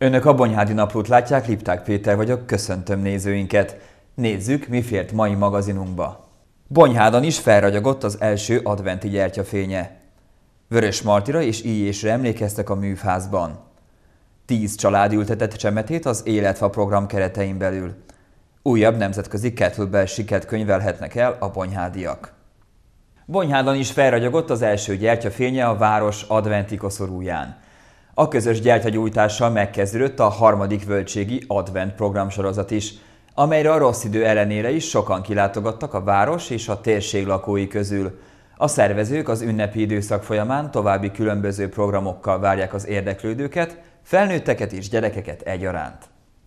Önök a Bonyhádi Naplót látják, Lipták Péter vagyok, köszöntöm nézőinket. Nézzük, mi fért mai magazinunkba. Bonyhádon is felragyogott az első adventi gyertyafénye. Vörösmartyra és íjésre emlékeztek a művházban. 10 család ültetett csemetét az Életfa program keretein belül. Újabb nemzetközi kettlebell sikert könyvelhetnek el a bonyhádiak. Bonyhádon is felragyogott az első gyertyafénye a város adventi koszorúján. A közös gyertyagyújtással megkezdődött a harmadik völgységi advent programsorozat is, amelyre a rossz idő ellenére is sokan kilátogattak a város és a térség lakói közül. A szervezők az ünnepi időszak folyamán további különböző programokkal várják az érdeklődőket, felnőtteket és gyerekeket egyaránt.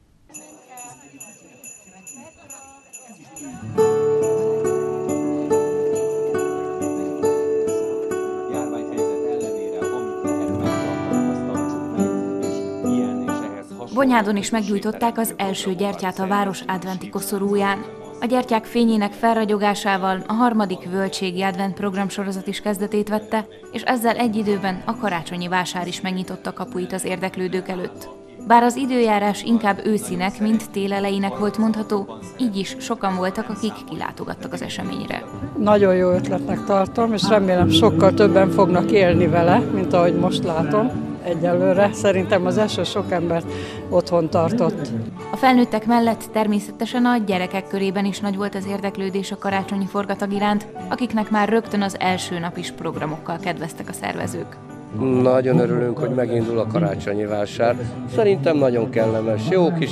Bonyhádon is meggyújtották az első gyertyát a város adventi koszorúján. A gyertyák fényének felragyogásával a harmadik völgységi advent programsorozat is kezdetét vette, és ezzel egy időben a karácsonyi vásár is megnyitotta kapuit az érdeklődők előtt. Bár az időjárás inkább őszinek, mint télelejének volt mondható, így is sokan voltak, akik kilátogattak az eseményre. Nagyon jó ötletnek tartom, és remélem sokkal többen fognak élni vele, mint ahogy most látom. Egyelőre szerintem az első sok embert otthon tartott. A felnőttek mellett természetesen a gyerekek körében is nagy volt az érdeklődés a karácsonyi forgatag iránt, akiknek már rögtön az első nap is programokkal kedveztek a szervezők. Nagyon örülünk, hogy megindul a karácsonyi vásár. Szerintem nagyon kellemes, jó kis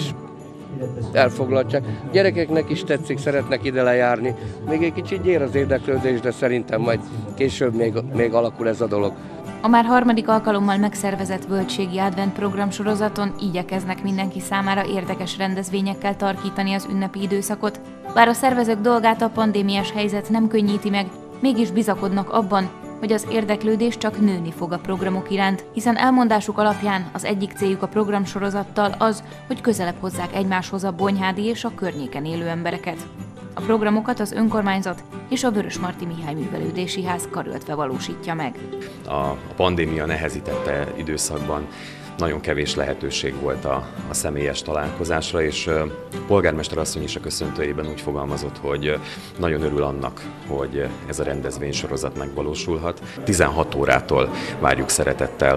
elfoglaltság. Gyerekeknek is tetszik, szeretnek ide lejárni. Még egy kicsit gyér az érdeklődés, de szerintem majd később még alakul ez a dolog. A már harmadik alkalommal megszervezett völgységi advent programsorozaton igyekeznek mindenki számára érdekes rendezvényekkel tarkítani az ünnepi időszakot. Bár a szervezők dolgát a pandémiás helyzet nem könnyíti meg, mégis bizakodnak abban, hogy az érdeklődés csak nőni fog a programok iránt, hiszen elmondásuk alapján az egyik céljuk a programsorozattal az, hogy közelebb hozzák egymáshoz a bonyhádi és a környéken élő embereket. A programokat az önkormányzat és a Vörösmarty Mihály Művelődési Ház karöltve valósítja meg. A pandémia nehezítette időszakban nagyon kevés lehetőség volt a személyes találkozásra, és a polgármester asszony is a köszöntőjében úgy fogalmazott, hogy nagyon örül annak, hogy ez a rendezvénysorozat megvalósulhat. 16 órától várjuk szeretettel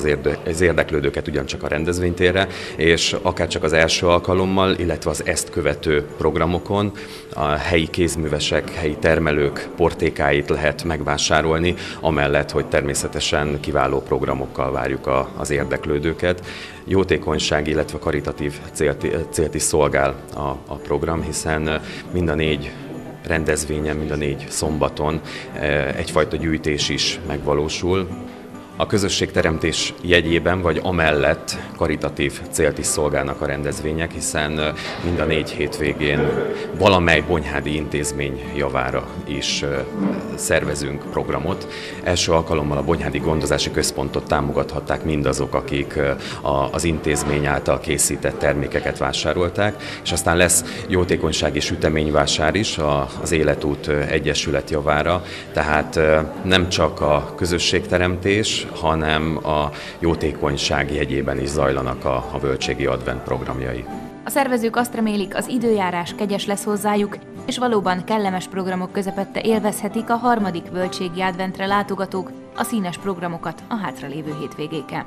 az érdeklődőket ugyancsak a rendezvénytérre, és akárcsak az első alkalommal, illetve az ezt követő programokon a helyi kézművesek, helyi termelők portékáit lehet megvásárolni, amellett, hogy természetesen kiváló programokkal várjuk az érdeklődőket. Jótékonyság, illetve karitatív célt is szolgál a program, hiszen mind a 4 rendezvényen, mind a 4 szombaton egyfajta gyűjtés is megvalósul. A közösségteremtés jegyében, vagy amellett karitatív célt is szolgálnak a rendezvények, hiszen mind a 4 hétvégén valamely bonyhádi intézmény javára is szervezünk programot. Első alkalommal a Bonyhádi Gondozási Központot támogathatták mindazok, akik az intézmény által készített termékeket vásárolták, és aztán lesz jótékonysági süteményvásár is az Életút Egyesület javára, tehát nem csak a közösségteremtés, hanem a jótékonyság jegyében is zajlanak a völgységi advent programjai. A szervezők azt remélik, az időjárás kegyes lesz hozzájuk, és valóban kellemes programok közepette élvezhetik a harmadik völgységi adventre látogatók a színes programokat a hátralévő hétvégéken.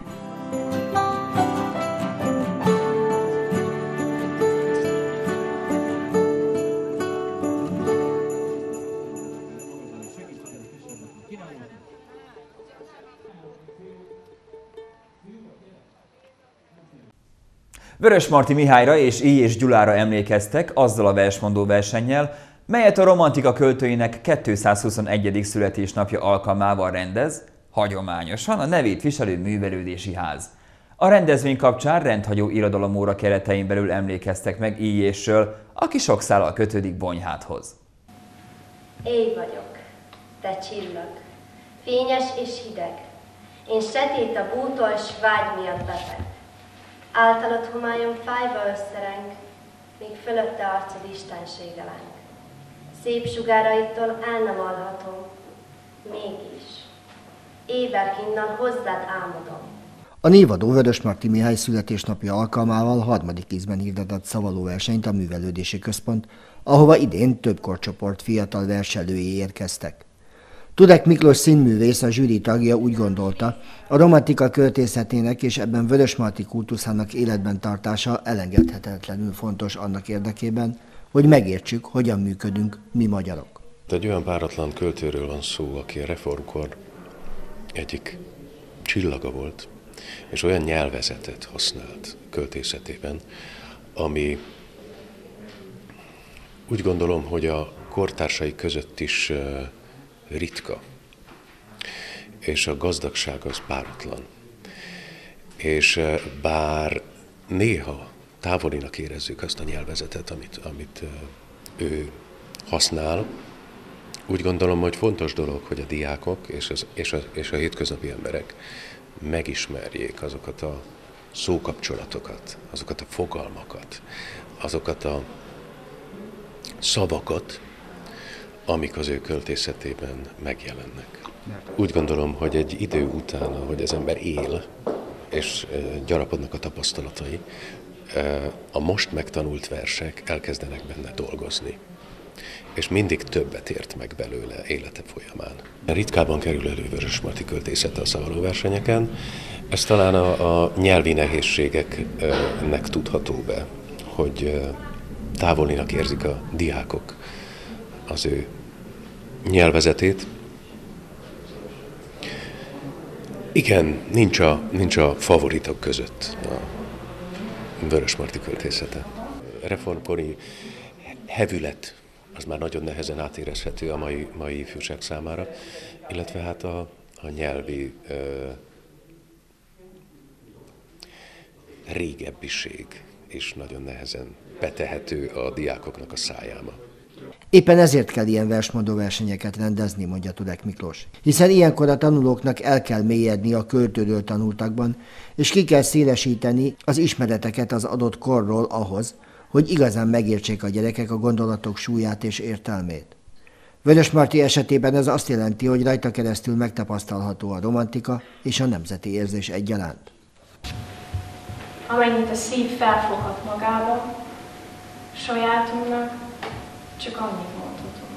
Vörösmarty Mihályra és Illyés Gyulára emlékeztek azzal a versmondó versennyel, melyet a romantika költőinek 221. születésnapja alkalmával rendez, hagyományosan a nevét viselő művelődési ház. A rendezvény kapcsán rendhagyó irodalomóra keretein belül emlékeztek meg Illyésről, aki sok szállal kötődik Bonyhádhoz. Éj vagyok, te csillag, fényes és hideg, én sötét a bútól s vágy miatt beteg. Általad homályom fájva összereng, míg fölötte arcod istensége leng. Szép sugáraitól el nem alhatom, mégis éberk innan hozzád álmodom. A névadó Vörösmarty Mihály születésnapja alkalmával harmadik ízben hirdetett szavalóversenyt a Művelődési Központ, ahova idén több korcsoport fiatal verselői érkeztek. Tudek Miklós színművész, a zsűri tagja úgy gondolta, a romantika költészetének és ebben Vörösmarty kultuszának életben tartása elengedhetetlenül fontos annak érdekében, hogy megértsük, hogyan működünk mi magyarok. Egy olyan páratlan költőről van szó, aki a reformkor egyik csillaga volt, és olyan nyelvezetet használt költészetében, ami úgy gondolom, hogy a kortársai között is ritka, és a gazdagság az páratlan. És bár néha távolinak érezzük azt a nyelvezetet, amit ő használ, úgy gondolom, hogy fontos dolog, hogy a diákok és a hétköznapi emberek megismerjék azokat a szókapcsolatokat, azokat a fogalmakat, azokat a szavakat, amik az ő költészetében megjelennek. Úgy gondolom, hogy egy idő után, ahogy az ember él, és gyarapodnak a tapasztalatai, a most megtanult versek elkezdenek benne dolgozni. És mindig többet ért meg belőle élete folyamán. Ritkában kerül elő Vörösmarty költészete a szavalóversenyeken, ez talán a nyelvi nehézségeknek tudható be, hogy távolinak érzik a diákok az ő nyelvezetét. Igen, nincs a favoritok között a Vörösmarty költészete. Reformkori hevület az már nagyon nehezen átérezhető a mai ifjúság számára, illetve hát a nyelvi régebbiség is nagyon nehezen betehető a diákoknak a szájába. Éppen ezért kell ilyen versmondó versenyeket rendezni, mondja Tudek Miklós. Hiszen ilyenkor a tanulóknak el kell mélyedni a költőről tanultakban, és ki kell szélesíteni az ismereteket az adott korról ahhoz, hogy igazán megértsék a gyerekek a gondolatok súlyát és értelmét. Vörösmarty esetében ez azt jelenti, hogy rajta keresztül megtapasztalható a romantika és a nemzeti érzés egyaránt. Amennyit a szív felfoghat magába, sajátunknak csak annyit mondhatunk.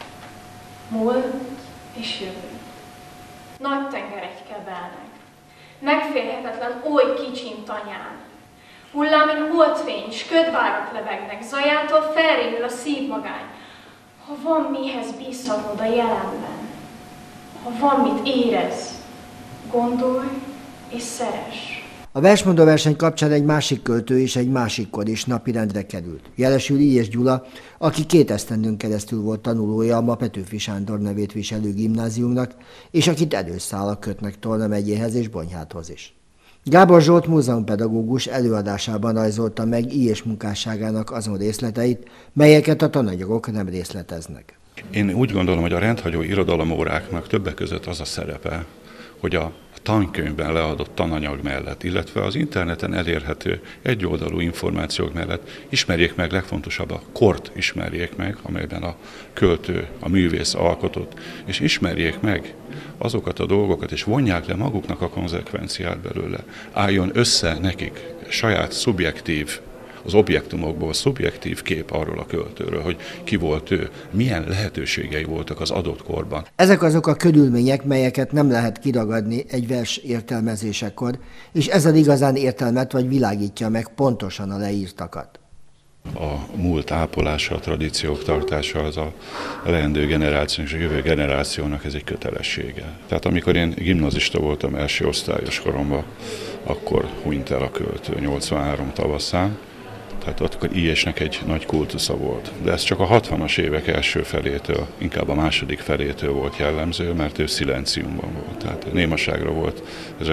Múlt és jövő. Nagy tengerek kebelnek, megférhetetlen oly kicsin tanyán. Hullámin holdfény, s ködvárak lebegnek, zajától felrémül a szívmagány. Ha van mihez bízhatnod a jelenben, ha van mit érez, gondolj és szeress. A versmondó verseny kapcsán egy másik költő és egy másik kor is napirendre került. Jelesül Illyés Gyula, aki 2 esztendőn keresztül volt tanulója a ma Petőfi Sándor nevét viselő gimnáziumnak, és akit erőszálak kötnek Tolna megyéhez és Bonyhádhoz is. Gábor Zsolt múzeumpedagógus előadásában rajzolta meg Illyés munkásságának azon részleteit, melyeket a tananyagok nem részleteznek. Én úgy gondolom, hogy a rendhagyó irodalomóráknak többek között az a szerepe, hogy a tankönyvben leadott tananyag mellett, illetve az interneten elérhető egyoldalú információk mellett ismerjék meg, legfontosabb a kort ismerjék meg, amelyben a költő, a művész alkotott, és ismerjék meg azokat a dolgokat, és vonják le maguknak a konzekvenciát belőle. Álljon össze nekik saját szubjektív, az objektumokból szubjektív kép arról a költőről, hogy ki volt ő, milyen lehetőségei voltak az adott korban. Ezek azok a körülmények, melyeket nem lehet kiragadni egy vers értelmezésekor, és ezzel igazán értelmet vagy világítja meg pontosan a leírtakat. A múlt ápolása, a tradíciók tartása az a leendő generáció és a jövő generációnak ez egy kötelessége. Tehát amikor én gimnazista voltam első osztályos koromban, akkor hunyt el a költő 83 tavaszán. Tehát akkor Illyésnek egy nagy kultusza volt. De ez csak a 60-as évek első felétől, inkább a második felétől volt jellemző, mert ő szilenciumban volt. Tehát némaságra volt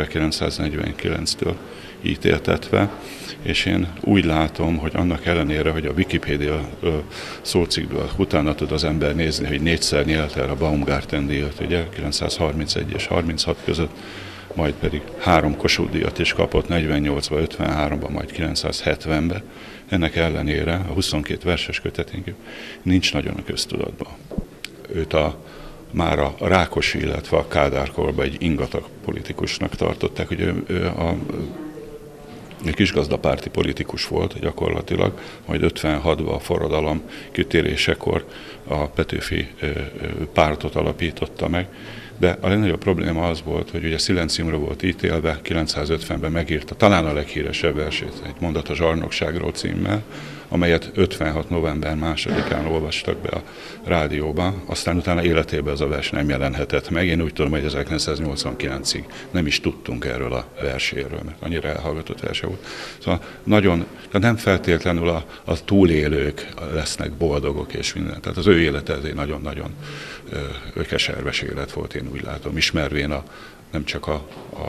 1949-től ítéltetve, és én úgy látom, hogy annak ellenére, hogy a Wikipédia szócikkből utána tud az ember nézni, hogy 4-szer nyelte el a Baumgarten-díjat, ugye 1931 és 36 között, majd pedig 3 Kossuth-díjat is kapott 48-ban, 53-ban, majd 970-ben. Ennek ellenére a 22 verses kötetén nincs nagyon a köztudatban. Őt a már a Rákosi, illetve a Kádár-korban egy ingatag politikusnak tartották, hogy ő egy kisgazdapárti politikus volt gyakorlatilag, majd 56-ban a forradalom kitérésekor a Petőfi pártot alapította meg, de a legnagyobb probléma az volt, hogy ugye Szilenciumra volt ítélve, 950-ben megírta talán a leghíresebb versét, egy mondat a zsarnokságról címmel, amelyet 56. november 2-án olvastak be a rádióban, aztán utána életében ez a vers nem jelenhetett meg. Én úgy tudom, hogy 1989-ig nem is tudtunk erről a verséről, mert annyira elhallgatott verse volt. Szóval nem feltétlenül a túlélők lesznek boldogok és minden. Tehát az ő élete ez egy nagyon-nagyon keserves élet volt, én úgy látom, ismervén nem csak a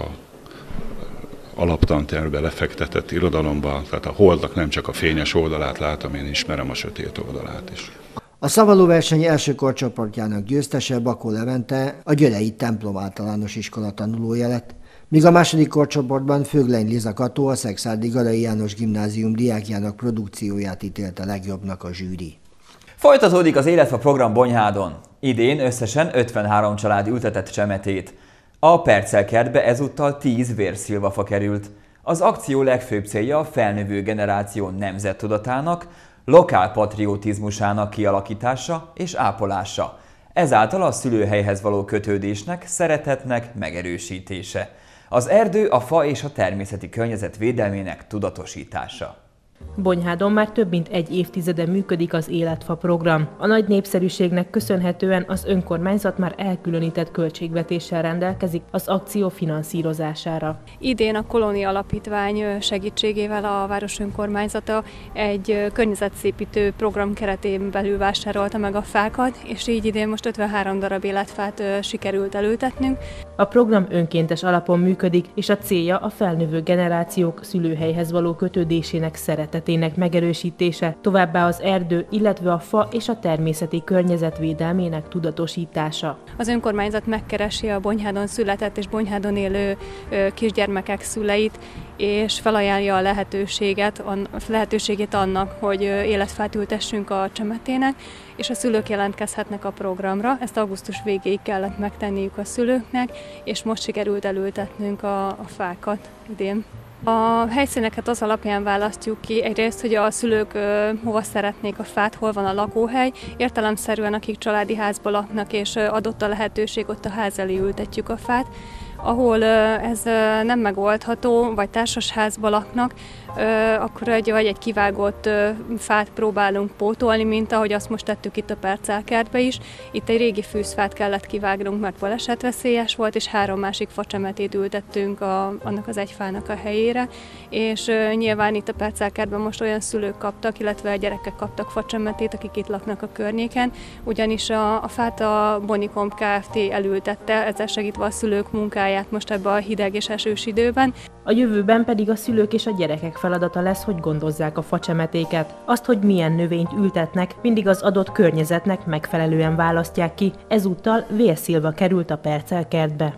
alaptantervbe lefektetett irodalomban, tehát a holdnak nem csak a fényes oldalát látom, én ismerem a sötét oldalát is. A szavalóverseny első korcsoportjának győztese Bakó Levente, a Gyölei Templom Általános Iskola tanulója lett, míg a második korcsoportban Fögleny Liza Kató, a Szekszárdi Garai János Gimnázium diákjának produkcióját ítélte legjobbnak a zsűri. Folytatódik az Életfa program Bonyhádon. Idén összesen 53 család ültetett csemetét. A Percelkertbe ezúttal 10 vérszilvafa került. Az akció legfőbb célja a felnövő generáció nemzettudatának, lokálpatriotizmusának kialakítása és ápolása. Ezáltal a szülőhelyhez való kötődésnek, szeretetnek megerősítése. Az erdő, a fa és a természeti környezet védelmének tudatosítása. Bonyhádon már több mint egy évtizede működik az Életfa program. A nagy népszerűségnek köszönhetően az önkormányzat már elkülönített költségvetéssel rendelkezik az akció finanszírozására. Idén a Kolónia Alapítvány segítségével a város önkormányzata egy környezetszépítő program keretén belül vásárolta meg a fákat, és így idén most 53 darab életfát sikerült elültetnünk. A program önkéntes alapon működik, és a célja a felnövő generációk szülőhelyhez való kötődésének szeretetének megerősítése, továbbá az erdő, illetve a fa és a természeti környezet védelmének tudatosítása. Az önkormányzat megkeresi a Bonyhádon született és Bonyhádon élő kisgyermekek szüleit, és felajánlja a lehetőségét annak, hogy életfát ültessünk a csemetének, és a szülők jelentkezhetnek a programra. Ezt augusztus végéig kellett megtenniük a szülőknek, és most sikerült elültetnünk a fákat idén. A helyszíneket az alapján választjuk ki, egyrészt, hogy a szülők hova szeretnék a fát, hol van a lakóhely. Értelemszerűen, akik családi házban laknak, és adott a lehetőség, ott a ház elé ültetjük a fát. Ahol ez nem megoldható, vagy társasházban laknak, akkor egy kivágott fát próbálunk pótolni, mint ahogy azt most tettük itt a Percelkertbe is. Itt egy régi fűzfát kellett kivágnunk, mert balesetveszélyes volt, és 3 másik facsemetét ültettünk annak az egy fának a helyére. És nyilván itt a Percelkertben most olyan szülők kaptak, illetve a gyerekek kaptak facsemetét, akik itt laknak a környéken, ugyanis a fát a Bonikom Kft. Elültette, ezzel segítve a szülők munkáját most ebben a hideg és esős időben. A jövőben pedig a szülők és a gyerekek feladata lesz, hogy gondozzák a facsemetéket. Azt, hogy milyen növényt ültetnek, mindig az adott környezetnek megfelelően választják ki. Ezúttal vérszilva került a Percelkertbe.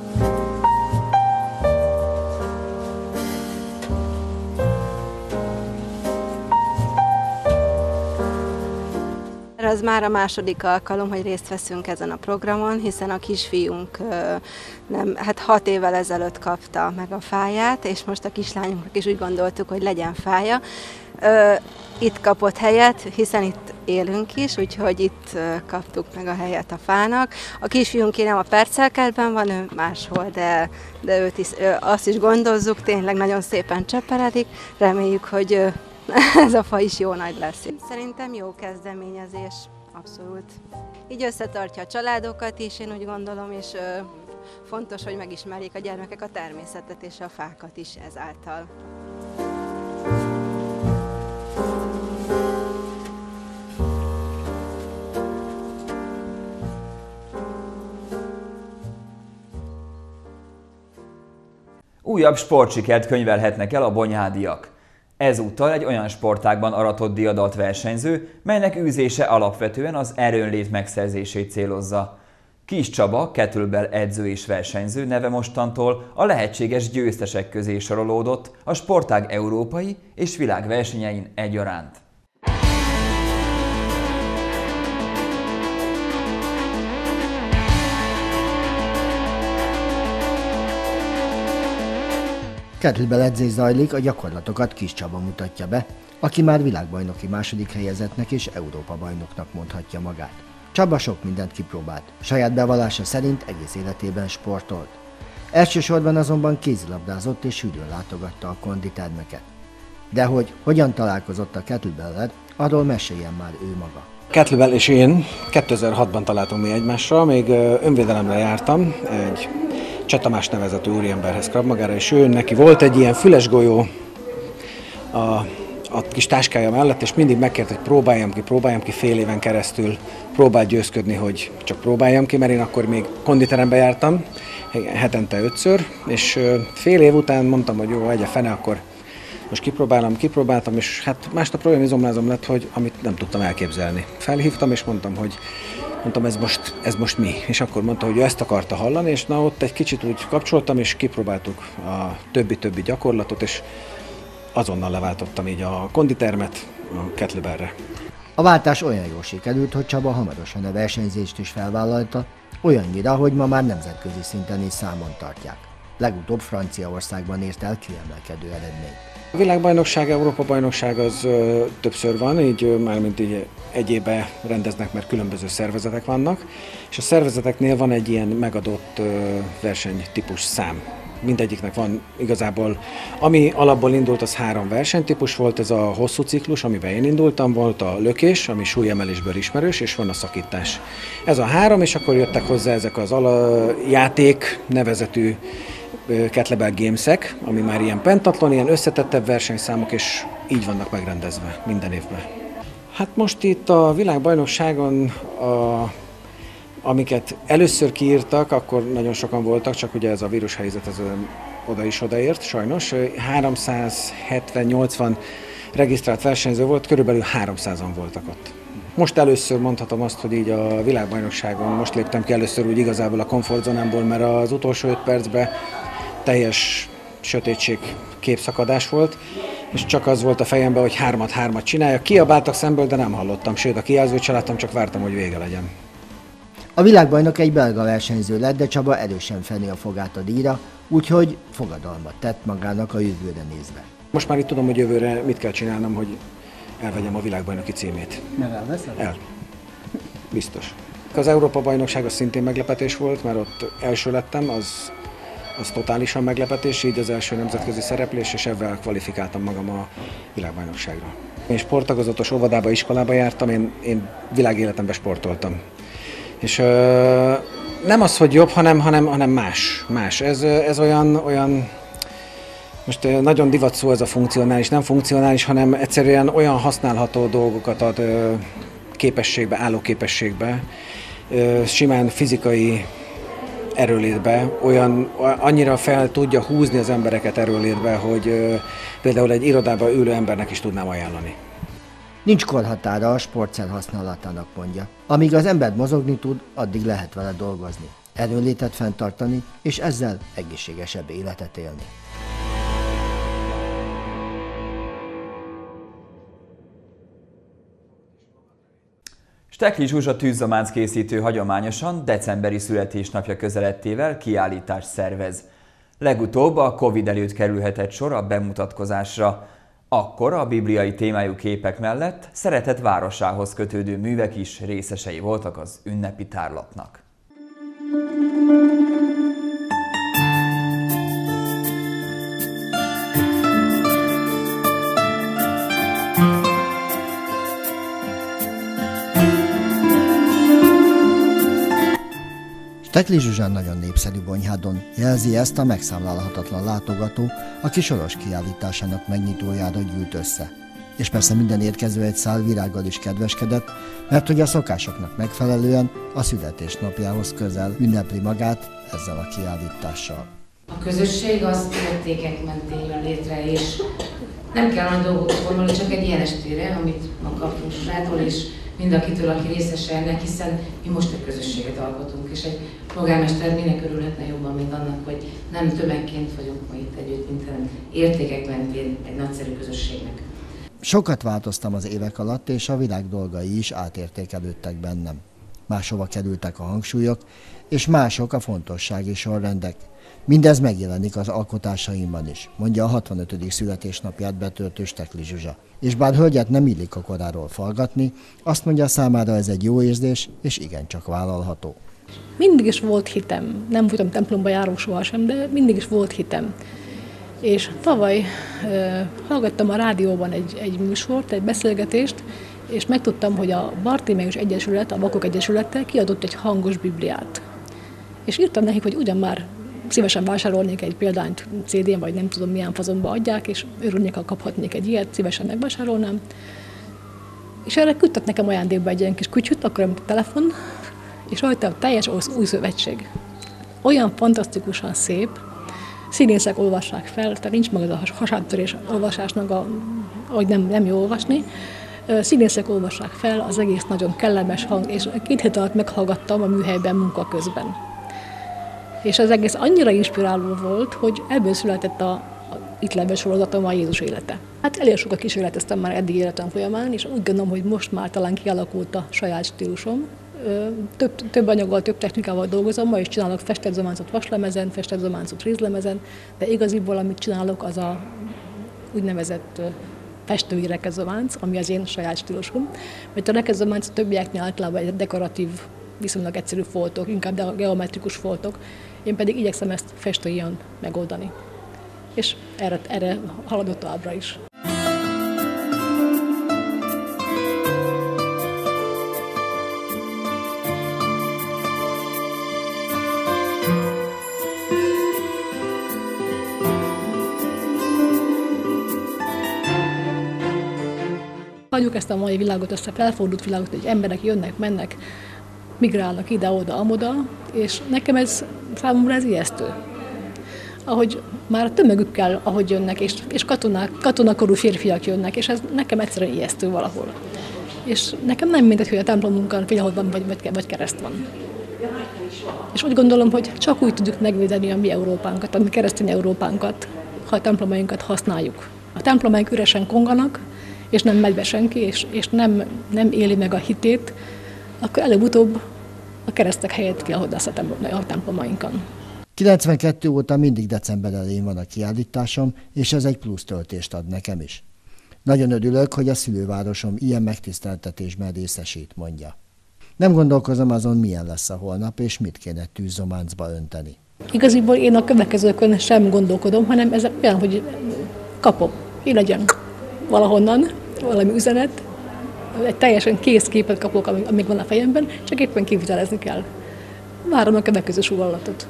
Ez már a második alkalom, hogy részt veszünk ezen a programon, hiszen a kisfiunk 6 évvel ezelőtt kapta meg a fáját, és most a kislányunknak is úgy gondoltuk, hogy legyen fája. Itt kapott helyet, hiszen itt élünk is, úgyhogy itt kaptuk meg a helyet a fának. A kisfiunké nem a Percelkertben van, ő máshol, de azt is gondozzuk, tényleg nagyon szépen cseperedik. Reméljük, hogy ez a fa is jó nagy lesz. Szerintem jó kezdeményezés, abszolút. Így összetartja a családokat is, én úgy gondolom, és fontos, hogy megismerjék a gyermekek a természetet és a fákat is ezáltal. Újabb sportsikert könyvelhetnek el a bonyhádiak. Ezúttal egy olyan sportágban aratott diadalt versenyző, melynek űzése alapvetően az erőnlét megszerzését célozza. Kis Csaba, kettlebell edző és versenyző neve mostantól a lehetséges győztesek közé sorolódott a sportág európai és világversenyein egyaránt. Kettőben edzés zajlik, a gyakorlatokat Kis Csaba mutatja be, aki már világbajnoki második helyezettnek és Európa-bajnoknak mondhatja magát. Csaba sok mindent kipróbált, saját bevallása szerint egész életében sportolt. Elsősorban azonban kézilabdázott és hűdőn látogatta a konditermeket. De hogy hogyan találkozott a kettlebellel, arról meséljen már ő maga. Kettlebell és én 2006-ban találtunk mi egymással, még önvédelemre jártam, egy Cseh Tamás nevezetű úriemberhez Krav Magára, és neki volt egy ilyen füles golyó a kis táskája mellett, és mindig megkért, hogy próbáljam ki fél éven keresztül, próbált győzködni, hogy csak próbáljam ki, mert én akkor még konditerembe jártam, hetente 5-ször, és fél év után mondtam, hogy jó, egye fene, akkor most kipróbáltam, és hát másnap olyan izomlázom lett, hogy amit nem tudtam elképzelni. Felhívtam, és mondtam, ez most mi? És akkor mondta, hogy ő ezt akarta hallani, és na ott egy kicsit úgy kapcsoltam, és kipróbáltuk a többi gyakorlatot, és azonnal leváltottam így a konditermet a kettlebellre. A váltás olyan jól sikerült, hogy Csaba hamarosan a versenyzést is felvállalta, olyannyira, hogy ma már nemzetközi szinten is számon tartják. Legutóbb Franciaországban ért el kiemelkedő eredményt. A világbajnokság, Európa-bajnokság az többször van, így mármint így egy évben rendeznek, mert különböző szervezetek vannak, és a szervezeteknél van egy ilyen megadott versenytípus szám. Mindegyiknek van igazából, ami alapból indult, az 3 versenytípus volt, ez a hosszú ciklus, amiben én indultam, volt a lökés, ami súlyemelésből ismerős, és van a szakítás. Ez a 3, és akkor jöttek hozzá ezek az játék nevezetű kettlebell gamesek, ami már ilyen pentatlon, ilyen összetettebb versenyszámok, és így vannak megrendezve minden évben. Hát most itt a világbajnokságon, amiket először kiírtak, akkor nagyon sokan voltak, csak ugye ez a vírushelyzet ez oda is odaért, sajnos. 370-80 regisztrált versenyző volt, körülbelül 300-an voltak ott. Most először mondhatom azt, hogy így a világbajnokságon most léptem ki először úgy igazából a komfortzónámból, mert az utolsó 5 percben teljes sötétség, képszakadás volt, és csak az volt a fejemben, hogy 3-3 csinálja. Kiabáltak szemből, de nem hallottam, sőt a kijelzőt se láttam, csak vártam, hogy vége legyen. A világbajnok egy belga versenyző lett, de Csaba erősen feni a fogát a díjra, úgyhogy fogadalmat tett magának a jövőre nézve. Most már itt tudom, hogy jövőre mit kell csinálnom, hogy elvegyem a világbajnoki címét. Nem elveszed? El. Biztos. Az Európa-bajnokság az szintén meglepetés volt, mert ott első lettem, az totálisan meglepetés, így az első nemzetközi szereplés, és ebben kvalifikáltam magam a világbajnokságra. Én sporttagozatos óvodába, iskolába jártam, én világéletemben sportoltam. És nem az, hogy jobb, hanem más. Ez olyan, most nagyon divat szó ez a funkcionális, nem funkcionális, hanem egyszerűen olyan használható dolgokat ad képességbe, állóképességbe, simán fizikai erőlétbe, annyira fel tudja húzni az embereket erőlétbe, hogy például egy irodában ülő embernek is tudnám ajánlani. Nincs korhatára a sportszer használatának, mondja. Amíg az ember mozogni tud, addig lehet vele dolgozni, erőlétet fenntartani, és ezzel egészségesebb életet élni. Stekli Zsuzsa tűzzománc készítő hagyományosan decemberi születésnapja közelettével kiállítást szervez. Legutóbb a Covid előtt kerülhetett sor a bemutatkozásra. Akkor a bibliai témájú képek mellett szeretett városához kötődő művek is részesei voltak az ünnepi tárlatnak. Stekli Zsuzsán nagyon népszerű Bonyhádon, jelzi ezt a megszámlálhatatlan látogató, aki soros kiállításának megnyitójára gyűlt össze. És persze minden érkező egy szál virággal is kedveskedett, mert hogy a szokásoknak megfelelően a születésnapjához közel ünnepli magát ezzel a kiállítással. A közösség az értékek mentén jön létre, és nem kell olyan dolgokat formálni, csak egy ilyen estére, amit ma kaptunk Zsuzsától, és mindakitől, aki részese ennek, hiszen mi most egy közösséget alkotunk, és egy polgármester minek örülhetne jobban, mint annak, hogy nem tömegként vagyunk ma itt együtt, mint értékek mentén egy nagyszerű közösségnek. Sokat változtam az évek alatt, és a világ dolgai is átértékelődtek bennem. máshova kerültek a hangsúlyok, és mások a fontossági sorrendek. Mindez megjelenik az alkotásaimban is, mondja a 65. születésnapját betöltő Stekli Zsuzsa. És bár hölgyet nem illik a koráról fallgatni, azt mondja, számára ez egy jó érzés, és igencsak vállalható. Mindig is volt hitem. Nem voltam templomba járó sohasem, de mindig is volt hitem. És tavaly hallgattam a rádióban egy műsort, egy beszélgetést, és megtudtam, hogy a Bartimeus Egyesület, a Vakok Egyesülete kiadott egy hangos Bibliát. És írtam nekik, hogy ugyan már szívesen vásárolnék egy példányt CD-n, vagy nem tudom milyen fazonba adják, és örülnék, ha kaphatnék egy ilyet, szívesen megvásárolnám. És erre küldtek nekem ajándékba egy ilyen kis kütyüt, akkor a telefon, és rajta teljes új szövetség. Olyan fantasztikusan szép, színészek olvassák fel, tehát nincs meg az a hasábtörés olvasásnak, ahogy nem jó olvasni. Színészek olvassák fel, az egész nagyon kellemes hang, és 2 hét alatt meghallgattam a műhelyben munka közben. És az egész annyira inspiráló volt, hogy ebből született a Itt Leves sorozatom, a Jézus élete. Hát elég sokat kísérleteztem már eddig életem folyamán, és úgy gondolom, hogy most már talán kialakult a saját stílusom. Több anyaggal, több technikával dolgozom, ma is csinálok festett zománcot vaslemezen, festett zománcot rízlemezen, de igaziból amit csinálok, az a úgynevezett festői rekezománc, ami az én saját stílusom. Mert a rekezománc többieknél általában egy dekoratív, viszonylag egyszerű foltok, inkább geometrikus foltok. Én pedig igyekszem ezt festőian megoldani. És erre haladok továbbra is. Hagyjuk ezt a mai világot, ezt a felfordult világot, hogy emberek jönnek, mennek, migrálnak ide-oda, amoda, és nekem számomra ez ijesztő. Ahogy már a tömegükkel, ahogy jönnek, és katonakorú férfiak jönnek, és ez nekem egyszerűen ijesztő valahol. És nekem nem mindegy, hogy a templomunkon ahol van, vagy kereszt van. És úgy gondolom, hogy csak úgy tudjuk megvédeni a mi Európánkat, a mi keresztény Európánkat, ha a templomainkat használjuk. A templomaink üresen konganak, és nem megy be senki, és nem éli meg a hitét, akkor előbb-utóbb a keresztek helyett kialahodsz a templomainkon. 92 óta mindig december elején van a kiállításom, és ez egy plusz töltést ad nekem is. Nagyon örülök, hogy a szülővárosom ilyen megtiszteltetésben részesít, mondja. Nem gondolkozom azon, milyen lesz a holnap, és mit kéne tűzzománcba önteni. Igaziból én a következőkön sem gondolkodom, hanem ez olyan, hogy kapom, én legyen valahonnan, valami üzenet, egy teljesen kész képet kapok, amíg van a fejemben, csak éppen kivitelezni kell. Várom a következő sugallatot.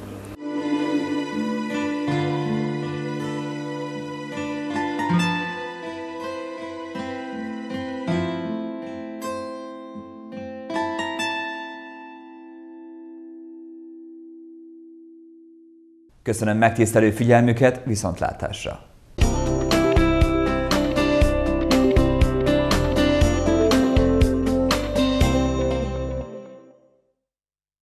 Köszönöm megtisztelő figyelmüket, viszontlátásra!